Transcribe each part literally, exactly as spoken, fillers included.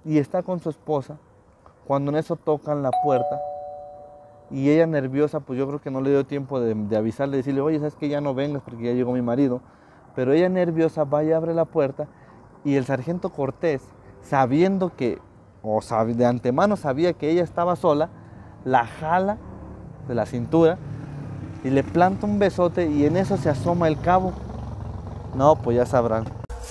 y está con su esposa, cuando en eso tocan la puerta, y ella nerviosa, pues yo creo que no le dio tiempo de, de avisarle, decirle, oye, sabes que ya no vengas porque ya llegó mi marido, pero ella nerviosa va y abre la puerta, y el sargento Cortés, sabiendo que, o sab- de antemano sabía que ella estaba sola, la jala de la cintura y le planta un besote, y en eso se asoma el cabo. No, pues ya sabrán.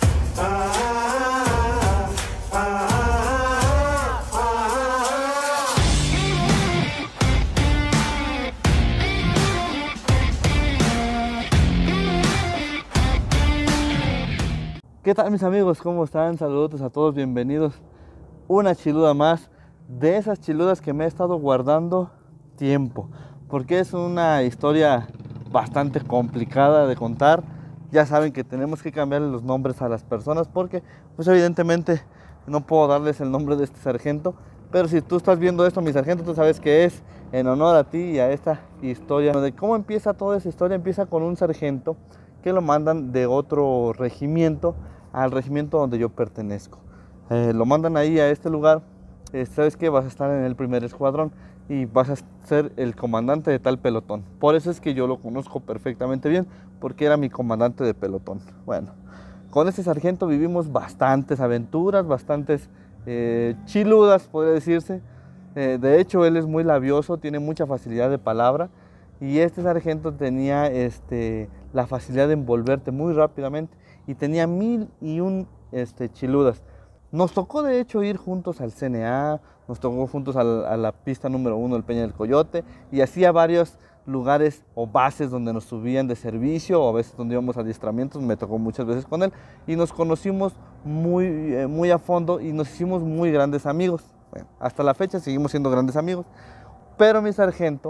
¿Qué tal, mis amigos? ¿Cómo están? Saludos a todos, bienvenidos. Una chiluda más, de esas chiludas que me he estado guardando tiempo, porque es una historia bastante complicada de contar. Ya saben que tenemos que cambiarle los nombres a las personas porque, pues evidentemente, no puedo darles el nombre de este sargento, pero si tú estás viendo esto, mi sargento, tú sabes que es en honor a ti y a esta historia. De cómo empieza toda esa historia, empieza con un sargento que lo mandan de otro regimiento al regimiento donde yo pertenezco. Eh, lo mandan ahí a este lugar. Eh, sabes que vas a estar en el primer escuadrón y vas a ser el comandante de tal pelotón. Por eso es que yo lo conozco perfectamente bien, porque era mi comandante de pelotón. Bueno, con este sargento vivimos bastantes aventuras, bastantes eh, chiludas, podría decirse. Eh, de hecho, él es muy labioso, tiene mucha facilidad de palabra, y este sargento tenía este, la facilidad de envolverte muy rápidamente, y tenía mil y un este, chiludas. Nos tocó de hecho ir juntos al C N A, nos tocó juntos a la, a la pista número uno del Peña del Coyote, y así a varios lugares o bases donde nos subían de servicio, o a veces donde íbamos a adiestramientos. Me tocó muchas veces con él y nos conocimos muy, eh, muy a fondo, y nos hicimos muy grandes amigos. Bueno, hasta la fecha seguimos siendo grandes amigos, pero mi sargento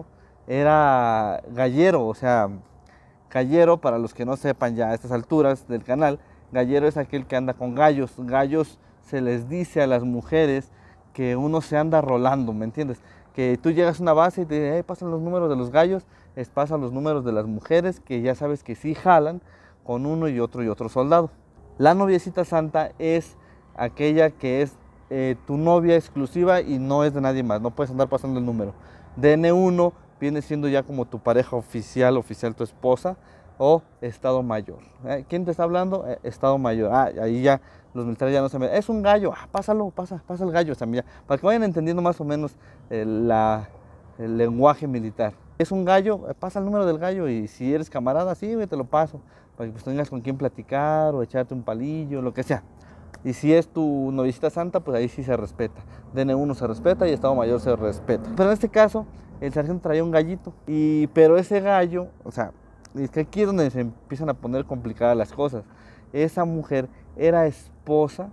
era gallero. O sea, gallero, para los que no sepan ya a estas alturas del canal, gallero es aquel que anda con gallos. Gallos se les dice a las mujeres que uno se anda rolando, ¿me entiendes? Que tú llegas a una base y te dicen, hey, pasan los números de los gallos, es, pasan los números de las mujeres, que ya sabes que sí jalan con uno y otro y otro soldado. La noviecita santa es aquella que es eh, tu novia exclusiva y no es de nadie más, no puedes andar pasando el número. D N uno viene siendo ya como tu pareja oficial, oficial tu esposa, o Estado Mayor. ¿Eh? ¿Quién te está hablando? Eh, Estado Mayor. Ah, ahí ya los militares ya no se meten. Es un gallo, ah, pásalo, pasa, pasa el gallo también, para que vayan entendiendo más o menos eh, la, el lenguaje militar. Es un gallo, eh, pasa el número del gallo, y si eres camarada, sí, güey, te lo paso, para que pues, tengas con quién platicar o echarte un palillo, lo que sea. Y si es tu noviecita santa, pues ahí sí se respeta. D N uno se respeta y Estado Mayor se respeta. Pero en este caso, el sargento traía un gallito, y, pero ese gallo, o sea, es que aquí es donde se empiezan a poner complicadas las cosas. Esa mujer era esposa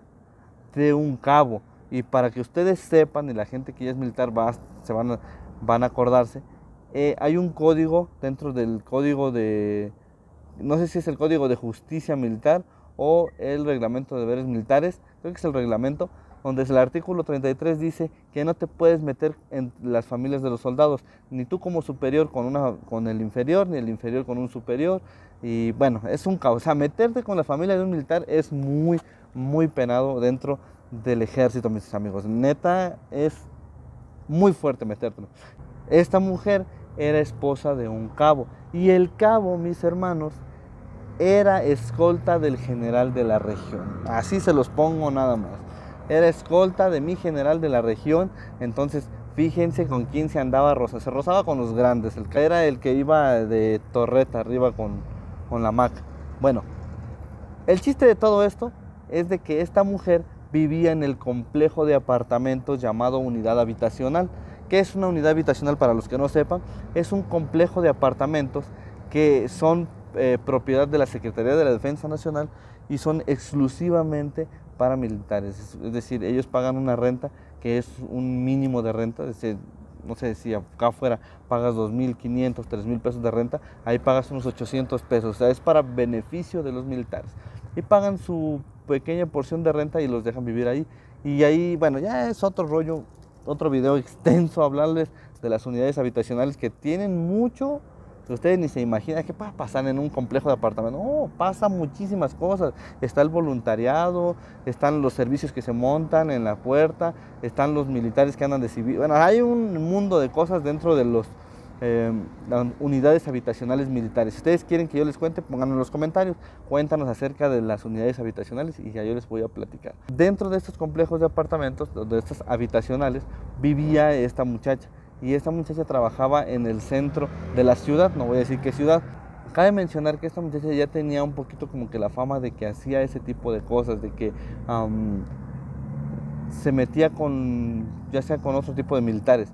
de un cabo, y para que ustedes sepan, y la gente que ya es militar va, se van a, van a acordarse, eh, hay un código dentro del código de, no sé si es el código de justicia militar o el reglamento de deberes militares, creo que es el reglamento, donde el artículo treinta y tres dice que no te puedes meter en las familias de los soldados, ni tú como superior con, una, con el inferior, ni el inferior con un superior. Y bueno, es un caos. O sea, meterte con la familia de un militar es muy, muy penado dentro del ejército, mis amigos. Neta, es muy fuerte metértelo. Esta mujer era esposa de un cabo, y el cabo, mis hermanos, era escolta del general de la región. Así se los pongo nada más. Era escolta de mi general de la región. Entonces, fíjense con quién se andaba rosa. Se rozaba con los grandes. El que era el que iba de torreta arriba con, con la maca. Bueno, el chiste de todo esto es de que esta mujer vivía en el complejo de apartamentos llamado unidad habitacional. ¿Qué es una unidad habitacional? Para los que no sepan, es un complejo de apartamentos que son eh, propiedad de la Secretaría de la Defensa Nacional y son exclusivamente para militares. Es decir, ellos pagan una renta que es un mínimo de renta. Es decir, no sé si acá afuera pagas dos mil quinientos, tres mil pesos de renta, ahí pagas unos ochocientos pesos. O sea, es para beneficio de los militares. Y pagan su pequeña porción de renta y los dejan vivir ahí. Y ahí, bueno, ya es otro rollo, otro video extenso, hablarles de las unidades habitacionales, que tienen mucho Ustedes ni se imaginan qué puede pasar en un complejo de apartamentos. No, pasa muchísimas cosas. Está el voluntariado, están los servicios que se montan en la puerta, están los militares que andan de civil. Bueno, hay un mundo de cosas dentro de los eh, las unidades habitacionales militares. Si ustedes quieren que yo les cuente, pónganlo en los comentarios. Cuéntanos acerca de las unidades habitacionales y ya yo les voy a platicar. Dentro de estos complejos de apartamentos, de estas habitacionales, vivía esta muchacha. Y esta muchacha trabajaba en el centro de la ciudad, no voy a decir qué ciudad. Cabe mencionar que esta muchacha ya tenía un poquito como que la fama de que hacía ese tipo de cosas, de que um, se metía con, ya sea con otro tipo de militares.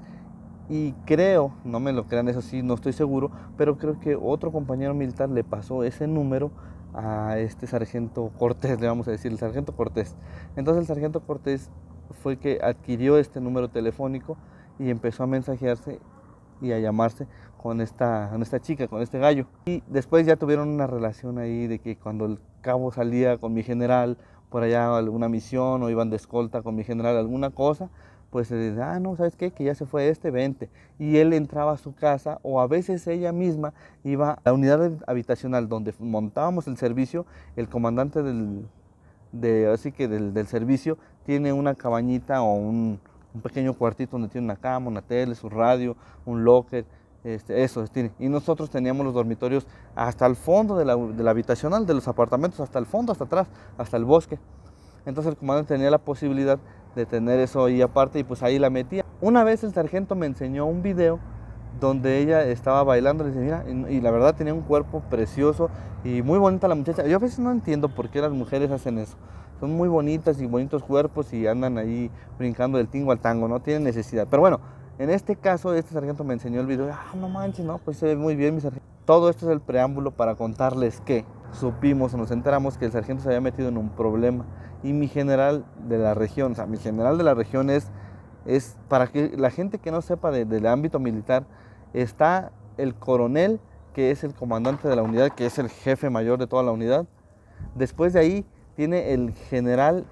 Y creo, no me lo crean, eso sí, no estoy seguro, pero creo que otro compañero militar le pasó ese número a este sargento Cortés, le vamos a decir, el sargento Cortés. Entonces el sargento Cortés fue que adquirió este número telefónico y empezó a mensajearse y a llamarse con esta, con esta chica, con este gallo. Y después ya tuvieron una relación ahí de que cuando el cabo salía con mi general por allá a alguna misión o iban de escolta con mi general a alguna cosa, pues se decía, ah, no, ¿sabes qué? Que ya se fue este, vente. Y él entraba a su casa o a veces ella misma iba a la unidad habitacional donde montábamos el servicio. El comandante del, de, así que del, del servicio tiene una cabañita o un un pequeño cuartito donde tiene una cama, una tele, su radio, un locker, este, eso tiene. Y nosotros teníamos los dormitorios hasta el fondo de la, de la habitacional, de los apartamentos, hasta el fondo, hasta atrás, hasta el bosque. Entonces el comandante tenía la posibilidad de tener eso ahí aparte y pues ahí la metía. Una vez el sargento me enseñó un video donde ella estaba bailando, le dice, mira, y, y la verdad tenía un cuerpo precioso y muy bonita la muchacha. Yo a veces no entiendo por qué las mujeres hacen eso. Son muy bonitas y bonitos cuerpos y andan ahí brincando del tingo al tango, no tienen necesidad. Pero bueno, en este caso, este sargento me enseñó el video. Ah, no manches, no, pues se ve muy bien mi sargento. Todo esto es el preámbulo para contarles que supimos o nos enteramos que el sargento se había metido en un problema. Y mi general de la región, o sea, mi general de la región es, es para que la gente que no sepa de, del ámbito militar, está el coronel, que es el comandante de la unidad, que es el jefe mayor de toda la unidad. Después de ahí tiene el general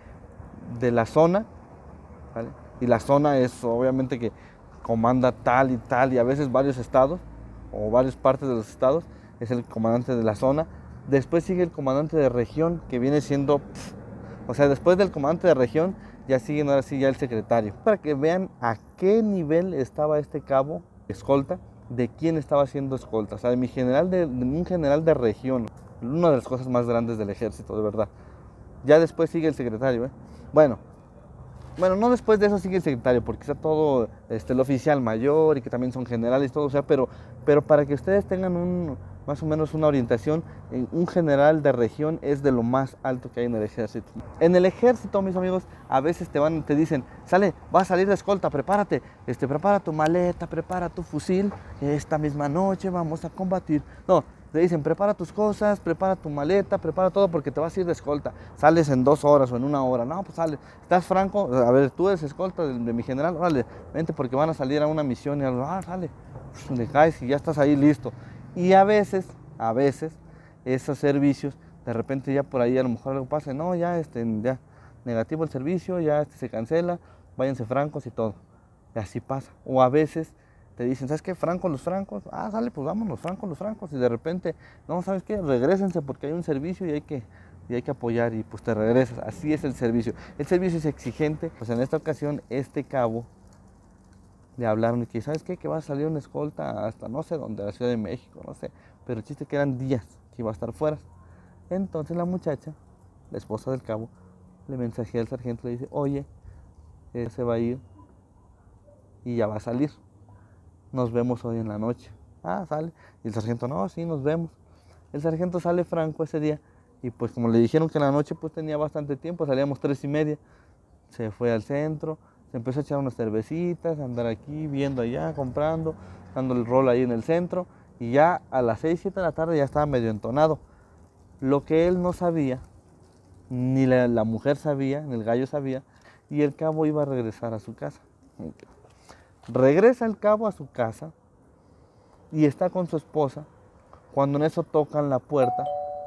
de la zona, ¿vale? Y la zona es obviamente que comanda tal y tal y a veces varios estados o varias partes de los estados, es el comandante de la zona. Después sigue el comandante de región, que viene siendo, pff, o sea, después del comandante de región ya sigue ahora sí ya el secretario. Para que vean a qué nivel estaba este cabo escolta, de quién estaba haciendo escolta, o sea, de mi general de, de un general de región, una de las cosas más grandes del ejército, de verdad. Ya después sigue el secretario, ¿eh? Bueno, bueno, no después de eso sigue el secretario, porque está todo este, el oficial mayor y que también son generales y todo, o sea, pero, pero para que ustedes tengan un, más o menos una orientación, un general de región es de lo más alto que hay en el ejército. En el ejército, mis amigos, a veces te van, te dicen, sale, vas a salir de escolta, prepárate, este, prepara tu maleta, prepara tu fusil, esta misma noche vamos a combatir. No, te dicen, prepara tus cosas, prepara tu maleta, prepara todo porque te vas a ir de escolta. Sales en dos horas o en una hora. No, pues sale. ¿Estás franco? A ver, tú eres escolta de, de mi general. Órale, vente porque van a salir a una misión y algo. Ah, sale. Pues, le caes y ya estás ahí listo. Y a veces, a veces, esos servicios, de repente ya por ahí a lo mejor algo pasa. No, ya, este, ya, negativo el servicio, ya este, se cancela, váyanse francos y todo. Y así pasa. O a veces te dicen, ¿sabes qué? Francos los francos. Ah, sale, pues vámonos, francos los francos. Y de repente, no, ¿sabes qué? Regrésense porque hay un servicio y hay que, y hay que apoyar y pues te regresas. Así es el servicio. El servicio es exigente. Pues en esta ocasión, este cabo le hablaron y que, ¿sabes qué? Que va a salir una escolta hasta no sé dónde, la Ciudad de México, no sé. Pero el chiste que eran días que iba a estar fuera. Entonces la muchacha, la esposa del cabo, le mensajea al sargento y le dice, oye, él se va a ir y ya va a salir. Nos vemos hoy en la noche. Ah, sale. Y el sargento, no, sí, nos vemos. El sargento sale franco ese día y pues como le dijeron que en la noche pues tenía bastante tiempo, salíamos tres y media. Se fue al centro, se empezó a echar unas cervecitas, a andar aquí, viendo allá, comprando, dando el rol ahí en el centro y ya a las seis, siete de la tarde ya estaba medio entonado. Lo que él no sabía, ni la, la mujer sabía, ni el gallo sabía, y el cabo iba a regresar a su casa. Regresa el cabo a su casa y está con su esposa cuando en eso tocan la puerta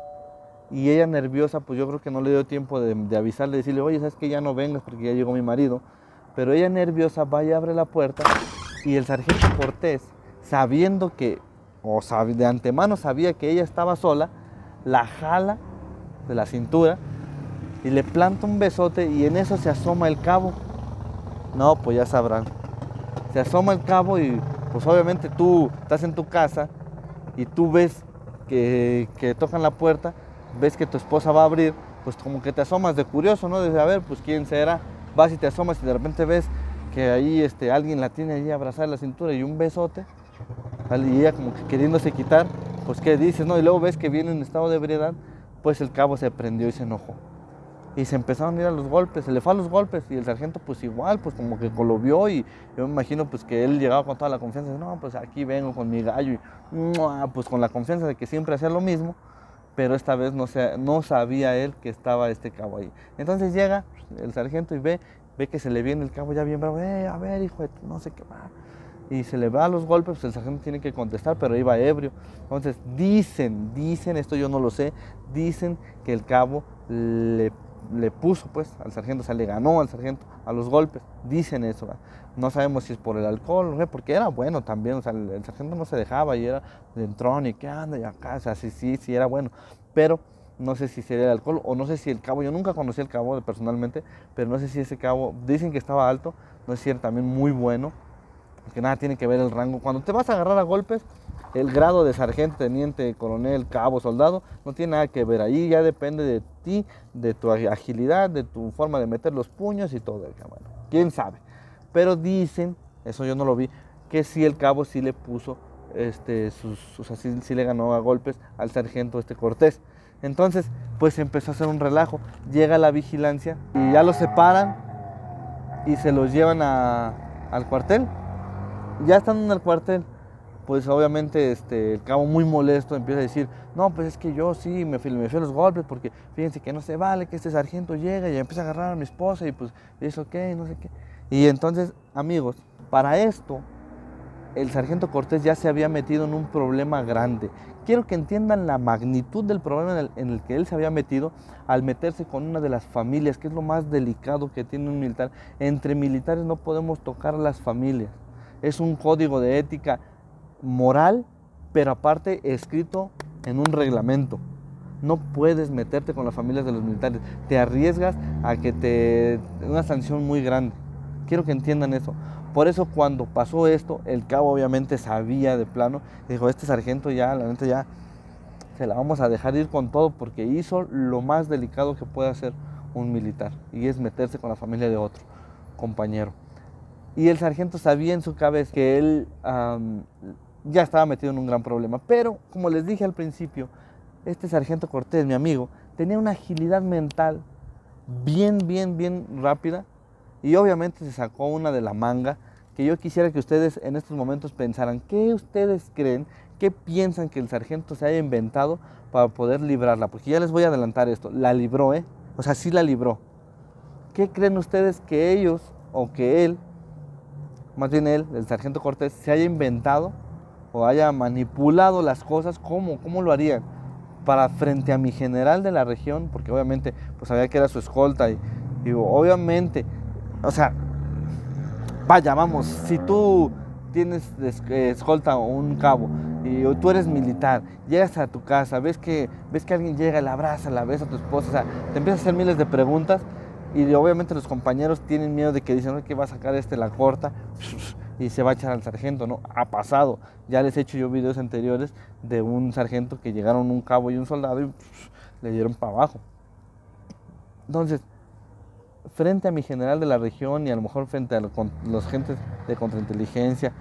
y ella nerviosa, pues yo creo que no le dio tiempo de, de avisarle, decirle, oye, sabes que ya no vengas porque ya llegó mi marido, pero ella nerviosa va y abre la puerta y el sargento Cortés, sabiendo que o sabe, de antemano sabía que ella estaba sola, la jala de la cintura y le planta un besote y en eso se asoma el cabo. No, pues ya sabrán. Se asoma el cabo y pues obviamente tú estás en tu casa y tú ves que, que tocan la puerta, ves que tu esposa va a abrir, pues como que te asomas de curioso, ¿no? De a ver, pues quién será. Vas y te asomas y de repente ves que ahí este, alguien la tiene ahí abrazada en la cintura y un besote, y ella como que queriéndose quitar, pues qué dices, ¿no? Y luego ves que viene en estado de ebriedad, pues el cabo se prendió y se enojó. Y se empezaron a ir a los golpes, se le fue a los golpes y el sargento pues igual, pues como que lo vio y yo me imagino pues que él llegaba con toda la confianza, no, pues aquí vengo con mi gallo y pues con la confianza de que siempre hacía lo mismo, pero esta vez no, se, no sabía él que estaba este cabo ahí. Entonces llega el sargento y ve, ve que se le viene el cabo ya bien bravo, eh, a ver hijo de tu, no sé qué va. Y se le va a los golpes, pues el sargento tiene que contestar, pero iba ebrio. Entonces dicen, dicen, esto yo no lo sé, dicen que el cabo le, le puso pues al sargento, o sea, le ganó al sargento a los golpes. Dicen eso, ¿verdad? No sabemos si es por el alcohol, ¿no? Porque era bueno también, o sea, el, el sargento no se dejaba y era de entrón y qué anda y acá, o sea, sí, sí, sí era bueno. Pero no sé si sería el alcohol o no sé si el cabo, yo nunca conocí al cabo personalmente, pero no sé si ese cabo, dicen que estaba alto, no es cierto, también muy bueno. Porque nada tiene que ver el rango. Cuando te vas a agarrar a golpes, el grado de sargento, teniente, coronel, cabo, soldado, no tiene nada que ver. Ahí ya depende de ti, de tu agilidad, de tu forma de meter los puños y todo. Bueno, quién sabe. Pero dicen, eso yo no lo vi, que sí el cabo sí le puso, este, sus, sus, así, sí le ganó a golpes al sargento este Cortés. Entonces, pues empezó a hacer un relajo. Llega la vigilancia y ya los separan y se los llevan a, al cuartel. Ya estando en el cuartel, pues obviamente este, el cabo muy molesto empieza a decir, no, pues es que yo sí me fui, me fui a los golpes porque fíjense que no se vale que este sargento llega y empieza a agarrar a mi esposa y pues eso qué, no sé qué. Y entonces, amigos, para esto, el sargento Cortés ya se había metido en un problema grande. Quiero que entiendan la magnitud del problema en el, en el que él se había metido al meterse con una de las familias, que es lo más delicado que tiene un militar. Entre militares no podemos tocar las familias. Es un código de ética moral, pero aparte escrito en un reglamento. No puedes meterte con las familias de los militares. Te arriesgas a que te una sanción muy grande. Quiero que entiendan eso. Por eso cuando pasó esto, el cabo obviamente sabía de plano. Dijo, este sargento ya, la neta ya, se la vamos a dejar ir con todo porque hizo lo más delicado que puede hacer un militar. Y es meterse con la familia de otro compañero. Y el sargento sabía en su cabeza que él um, ya estaba metido en un gran problema. Pero, como les dije al principio, este sargento Cortés, mi amigo, tenía una agilidad mental bien, bien, bien rápida. Y obviamente se sacó una de la manga que yo quisiera que ustedes en estos momentos pensaran. ¿Qué ustedes creen, qué piensan que el sargento se haya inventado para poder librarla? Porque ya les voy a adelantar esto. La libró, ¿eh? O sea, sí la libró. ¿Qué creen ustedes que ellos o que él, más bien él, el sargento Cortés, se haya inventado o haya manipulado las cosas? ¿Cómo? ¿Cómo lo harían? Para frente a mi general de la región, porque obviamente pues sabía que era su escolta y, y obviamente, o sea, vaya, vamos, si tú tienes escolta o un cabo y tú eres militar, llegas a tu casa, ves que, ves que alguien llega, la abraza, la besa a tu esposa, o sea, te empiezas a hacer miles de preguntas. Y obviamente los compañeros tienen miedo de que dicen, no, que va a sacar este la corta y se va a echar al sargento, ¿no? Ha pasado. Ya les he hecho yo videos anteriores de un sargento que llegaron un cabo y un soldado y le dieron para abajo. Entonces, frente a mi general de la región y a lo mejor frente a los, los gentes de contrainteligencia,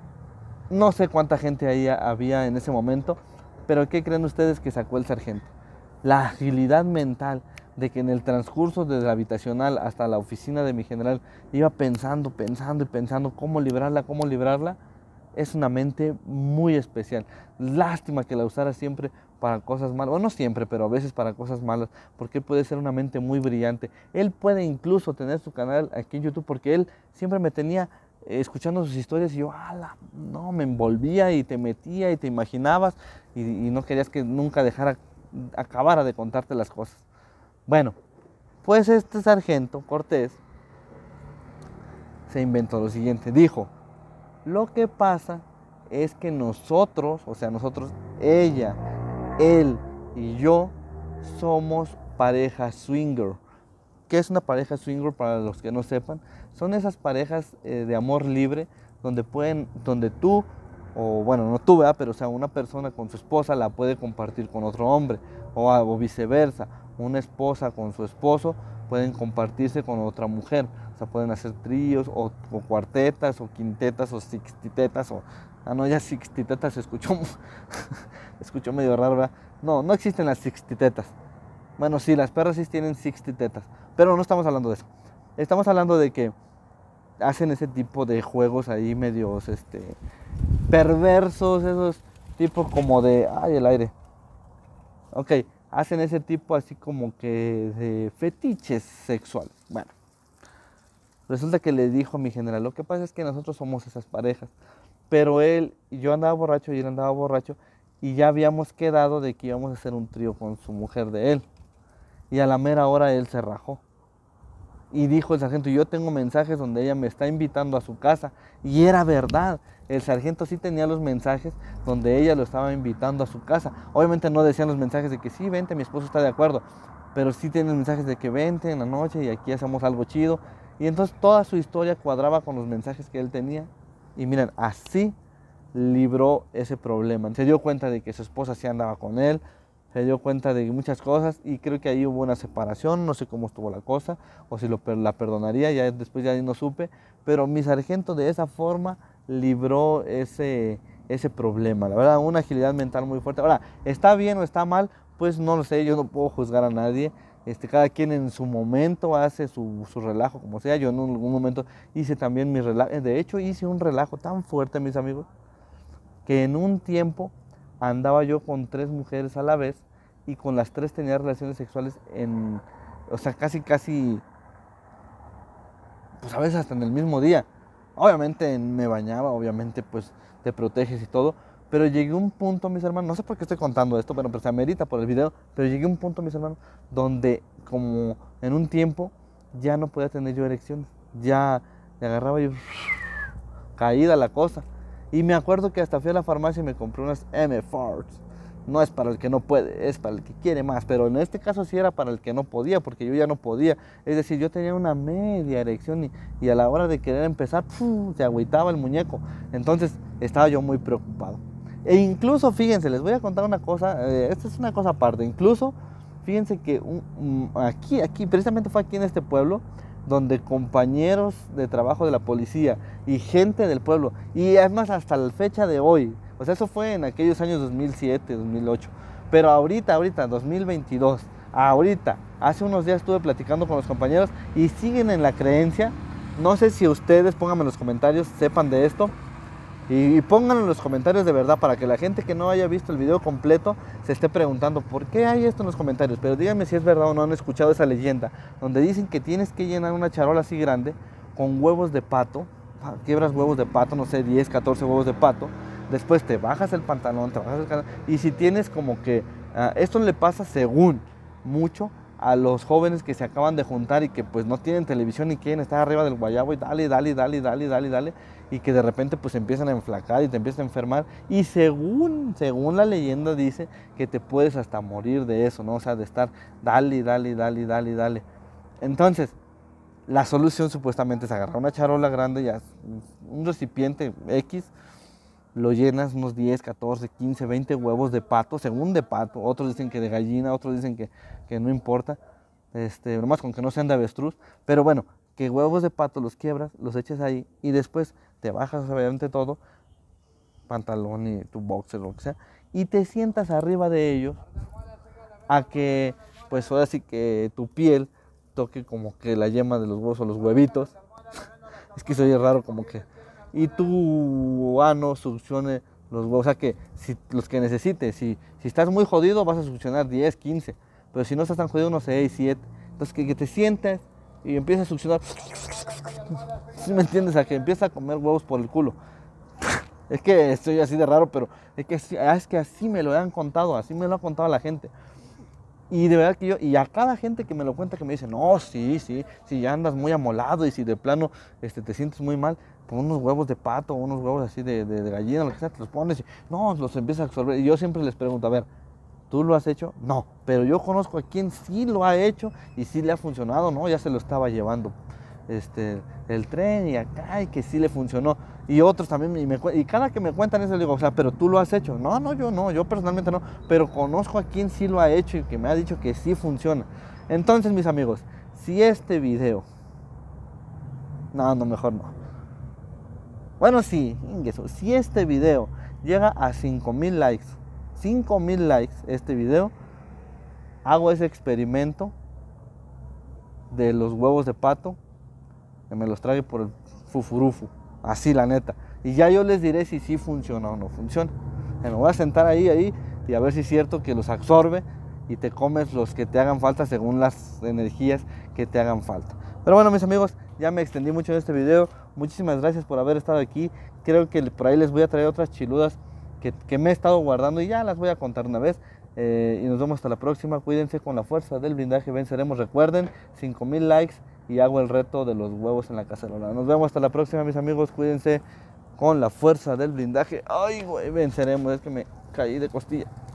no sé cuánta gente ahí había en ese momento, pero ¿qué creen ustedes que sacó el sargento? La agilidad mental de que en el transcurso desde la habitacional hasta la oficina de mi general iba pensando, pensando y pensando cómo librarla, cómo librarla. Es una mente muy especial. Lástima que la usara siempre para cosas malas, bueno, no siempre, pero a veces para cosas malas, porque él puede ser una mente muy brillante. Él puede incluso tener su canal aquí en YouTube, porque él siempre me tenía eh, escuchando sus historias y yo, ala, no, me envolvía y te metía y te imaginabas y, y no querías que nunca dejara, acabara de contarte las cosas. Bueno, pues este sargento Cortés se inventó lo siguiente. Dijo, lo que pasa es que nosotros, o sea, nosotros, ella, él y yo, somos pareja swinger. ¿Qué es una pareja swinger para los que no sepan? Son esas parejas eh, de amor libre donde pueden, donde tú, o bueno, no tú, ¿verdad? Pero o sea, una persona con su esposa la puede compartir con otro hombre, o, o viceversa, una esposa con su esposo pueden compartirse con otra mujer. O sea, pueden hacer tríos, o, o cuartetas, o quintetas, o sextitetas, o... Ah, no, ya sextitetas se escuchó, escuchó medio raro, ¿verdad? No, no existen las sextitetas. Bueno, sí, las perras sí tienen sextitetas, pero no estamos hablando de eso. Estamos hablando de que hacen ese tipo de juegos ahí medios, este, perversos, esos tipos como de... Ay, el aire. Ok, hacen ese tipo así como que de fetiches sexuales. Bueno. Resulta que le dijo a mi general, lo que pasa es que nosotros somos esas parejas, pero él, yo andaba borracho y él andaba borracho y ya habíamos quedado de que íbamos a hacer un trío con su mujer de él. Y a la mera hora él se rajó. Y dijo el sargento, yo tengo mensajes donde ella me está invitando a su casa. Y era verdad, el sargento sí tenía los mensajes donde ella lo estaba invitando a su casa. Obviamente no decían los mensajes de que sí, vente, mi esposo está de acuerdo, pero sí tienen mensajes de que vente en la noche y aquí hacemos algo chido. Y entonces toda su historia cuadraba con los mensajes que él tenía. Y miren, así libró ese problema. Se dio cuenta de que su esposa sí andaba con él, se dio cuenta de muchas cosas y creo que ahí hubo una separación, no sé cómo estuvo la cosa, o si lo, la perdonaría, ya después ya no supe, pero mi sargento de esa forma libró ese, ese problema, la verdad, una agilidad mental muy fuerte. Ahora, ¿está bien o está mal? Pues no lo sé, yo no puedo juzgar a nadie. Este, cada quien en su momento hace su, su relajo, como sea. Yo en algún momento hice también mi relajo. De hecho, hice un relajo tan fuerte, mis amigos, que en un tiempo andaba yo con tres mujeres a la vez y con las tres tenía relaciones sexuales en, o sea, casi, casi, pues a veces hasta en el mismo día. Obviamente me bañaba, obviamente pues te proteges y todo, pero llegué a un punto, mis hermanos, no sé por qué estoy contando esto, pero, pero se amerita por el video, pero llegué a un punto, mis hermanos, donde como en un tiempo ya no podía tener yo erecciones, ya me agarraba yo caída la cosa. Y me acuerdo que hasta fui a la farmacia y me compré unas M-Forts. No es para el que no puede, es para el que quiere más, pero en este caso sí era para el que no podía, porque yo ya no podía. Es decir, yo tenía una media erección y, y a la hora de querer empezar, ¡pum!, se agüitaba el muñeco. Entonces estaba yo muy preocupado. E incluso, fíjense, les voy a contar una cosa, eh, esta es una cosa aparte. Incluso, fíjense que un, um, aquí, aquí, precisamente fue aquí en este pueblo, donde compañeros de trabajo de la policía y gente del pueblo, y además hasta la fecha de hoy, o sea, eso fue en aquellos años dos mil siete, dos mil ocho, pero ahorita, ahorita, dos mil veintidós, ahorita, hace unos días estuve platicando con los compañeros y siguen en la creencia. No sé si ustedes, pónganme en los comentarios, sepan de esto, y, y pónganlo en los comentarios de verdad, para que la gente que no haya visto el video completo se esté preguntando por qué hay esto en los comentarios. Pero díganme si es verdad o no han escuchado esa leyenda, donde dicen que tienes que llenar una charola así grande con huevos de pato, quiebras huevos de pato, no sé, diez, catorce huevos de pato, después te bajas el pantalón, te bajas el pantalón, y si tienes como que, uh, esto le pasa según mucho a los jóvenes que se acaban de juntar y que pues no tienen televisión y quieren estar arriba del guayabo y dale, dale, dale, dale, dale, dale, y que de repente pues empiezan a enflacar y te empiezan a enfermar, y según, según la leyenda dice que te puedes hasta morir de eso, ¿no? O sea, de estar dale, dale, dale, dale, dale. Entonces, la solución supuestamente es agarrar una charola grande, ya un recipiente X, lo llenas unos diez, catorce, quince, veinte huevos de pato, según de pato, otros dicen que de gallina, otros dicen que, que no importa, este, nomás con que no sean de avestruz, pero bueno, que huevos de pato los quiebras, los eches ahí y después te bajas obviamente todo, pantalón y tu boxer, lo que sea, y te sientas arriba de ellos a que, pues ahora sí que tu piel toque como que la yema de los huevos o los huevitos, es que soy raro como que, y tu ano succione los huevos, o sea que si, los que necesites, si, si estás muy jodido vas a succionar diez, quince, pero si no estás tan jodido unos seis, siete, entonces que, que te sientes y empiezas a succionar, ¿sí me entiendes? A que empiezas a comer huevos por el culo. Es que estoy así de raro, pero es que, es que así me lo han contado, así me lo ha contado la gente. Y de verdad que yo, y a cada gente que me lo cuenta que me dice, no, sí, sí, si ya andas muy amolado y si de plano este, te sientes muy mal, pon unos huevos de pato, unos huevos así de, de, de gallina, lo que sea, te los pones y no, los empiezas a absorber. Y yo siempre les pregunto, a ver, ¿tú lo has hecho? No, pero yo conozco a quien sí lo ha hecho y sí le ha funcionado, ¿no? Ya se lo estaba llevando este, el tren y acá y que sí le funcionó. Y otros también, y, me, y cada que me cuentan eso, le digo, o sea, pero tú lo has hecho. No, no, yo no, yo personalmente no, pero conozco a quien sí lo ha hecho y que me ha dicho que sí funciona. Entonces, mis amigos, si este video, no, no, mejor no. Bueno, sí, si este video llega a cinco mil likes, cinco mil likes este video, hago ese experimento de los huevos de pato, que me los trague por el fufurufu, así la neta. Y ya yo les diré si sí funciona o no funciona. Me voy a sentar ahí, ahí, y a ver si es cierto que los absorbe y te comes los que te hagan falta según las energías que te hagan falta. Pero bueno, mis amigos, ya me extendí mucho en este video. Muchísimas gracias por haber estado aquí. Creo que por ahí les voy a traer otras chiludas que, que me he estado guardando y ya las voy a contar una vez. Eh, y nos vemos hasta la próxima. Cuídense, con la fuerza del blindaje venceremos. Recuerden, cinco mil likes y hago el reto de los huevos en la cacerola. Nos vemos hasta la próxima, mis amigos. Cuídense, con la fuerza del blindaje. Ay, güey, venceremos. Es que me caí de costilla.